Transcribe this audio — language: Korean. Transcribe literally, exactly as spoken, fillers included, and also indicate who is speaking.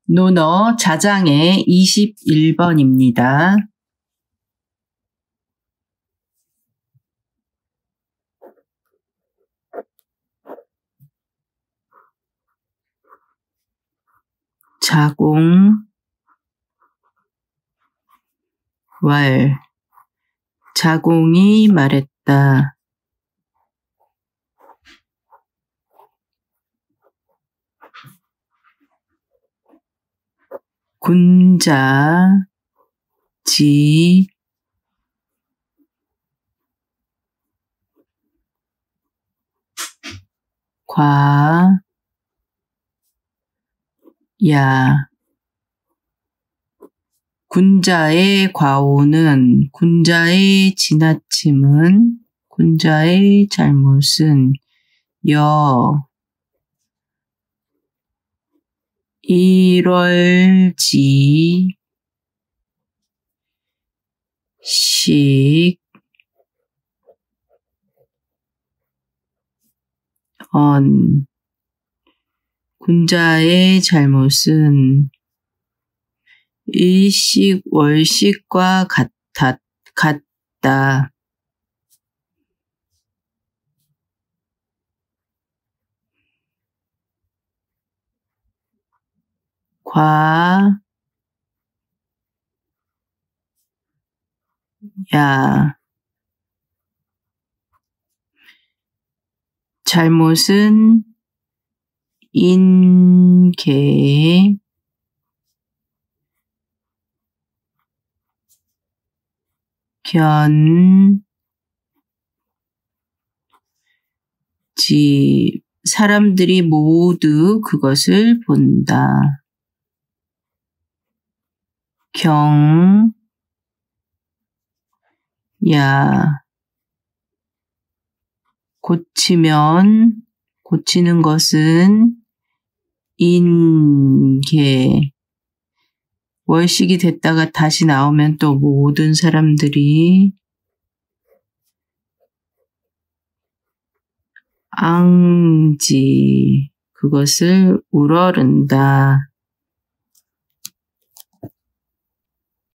Speaker 1: 논어 자장의 이십일 번입니다. 자공, 왈, 자공이 말했다. 군자, 지, 과, 야. 군자의 과오는, 군자의 지나침은, 군자의 잘못은, 여, 일월지, 식, 언. 군자의 잘못은 일식, 월식과 같았, 같다. 과, 야. 잘못은 인, 개, 견, 지. 사람들이 모두 그것을 본다. 경, 야. 고치면, 고치는 것은 인, 개. 월식이 됐다가 다시 나오면 또 모든 사람들이 앙지, 그것을 우러른다.